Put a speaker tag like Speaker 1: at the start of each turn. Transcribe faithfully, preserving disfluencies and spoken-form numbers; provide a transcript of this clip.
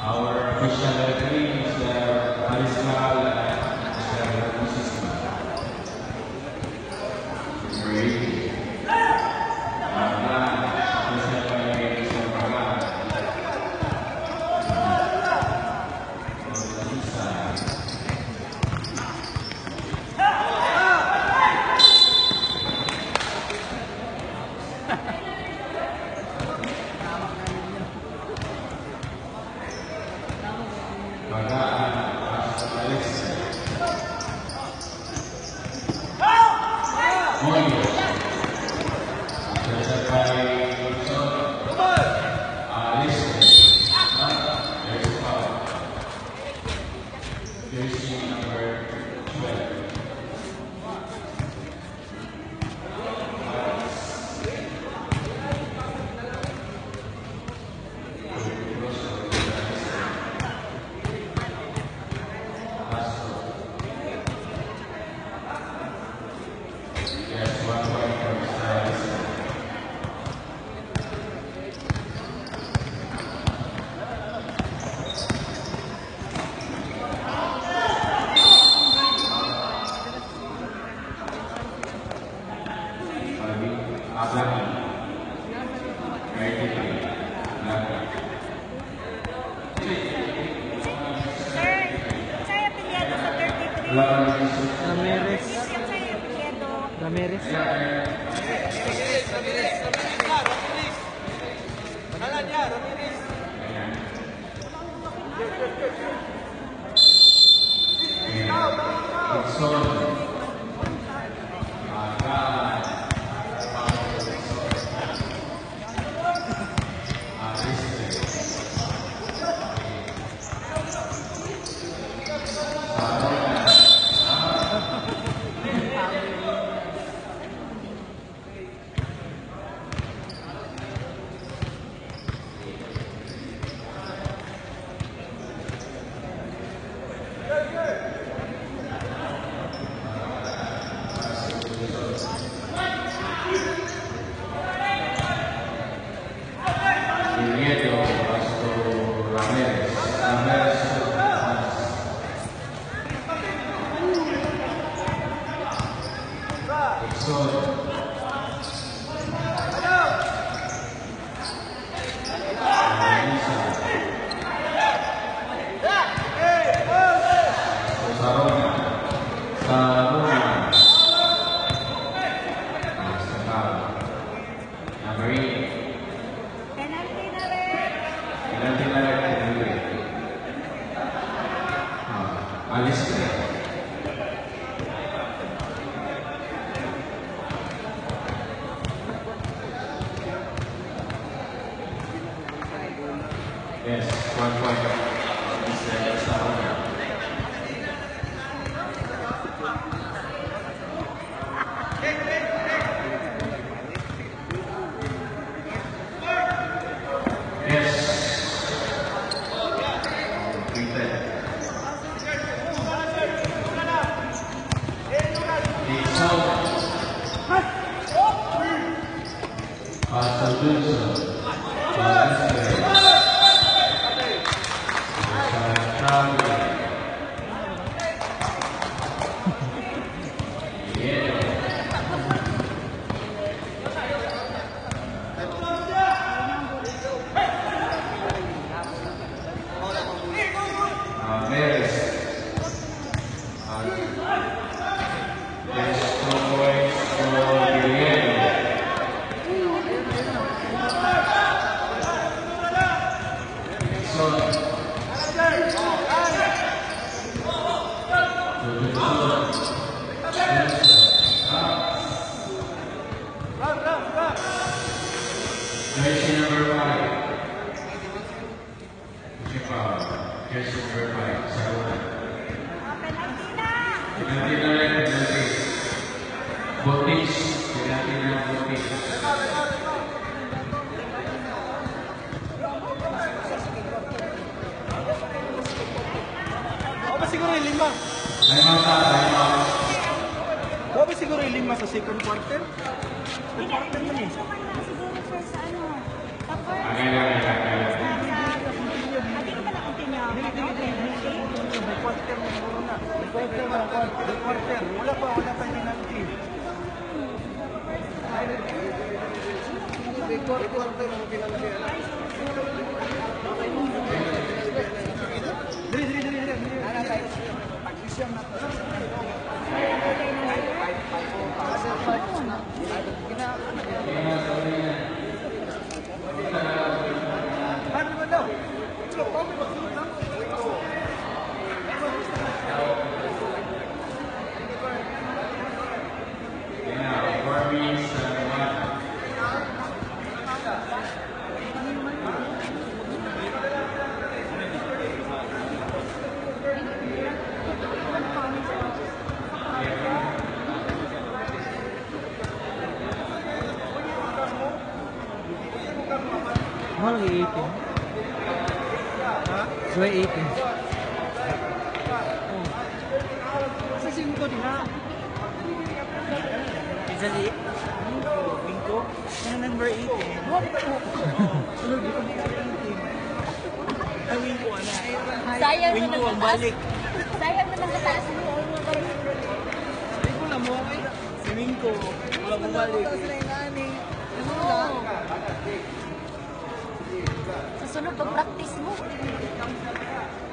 Speaker 1: Our official referee is uh, Ariscal and Mister Musisi. Great.
Speaker 2: Ramirez. Ramirez.
Speaker 3: Pangalan niya, Ramirez.
Speaker 1: Yes, one point. Mister Sarona. Jersey number five. Jersey number five. Sarona. Penalty na rin. Penalty. Botis. Penalty na Botis.
Speaker 3: Ako ba siguro yung lima?
Speaker 1: Time out na. Time out.
Speaker 3: Ako ba siguro yung lima sa second quarter? Second quarter man eh.
Speaker 1: Agad, agad, agad.
Speaker 4: Sa, sa, hindi ka pa na
Speaker 3: quarter mo siguro na. Three quarter na. Three quarter. Wala pa, wala pa penalty. Three quarter na penalty. Diri, diri, diri, diri. Pag-isyam na to. Paano naman daw? Ito, paano magsunod lang?
Speaker 1: Yeah, Barbies and one.
Speaker 2: Mahal ng eighteen. So, eighteen.
Speaker 3: Sa singko din ha?
Speaker 2: Isali.
Speaker 3: Bingko? Ano number eighteen? Ano dito number eighteen? Ay, wingko ano?
Speaker 4: Sayang na
Speaker 3: Wingko ang
Speaker 4: nagtataas.
Speaker 3: balik.
Speaker 4: Sayang na nagtataas mo.
Speaker 3: Wingko na mo okay? Si Wingko, wala mo balik.
Speaker 4: Oo. Sa sunod, pag-practice mo.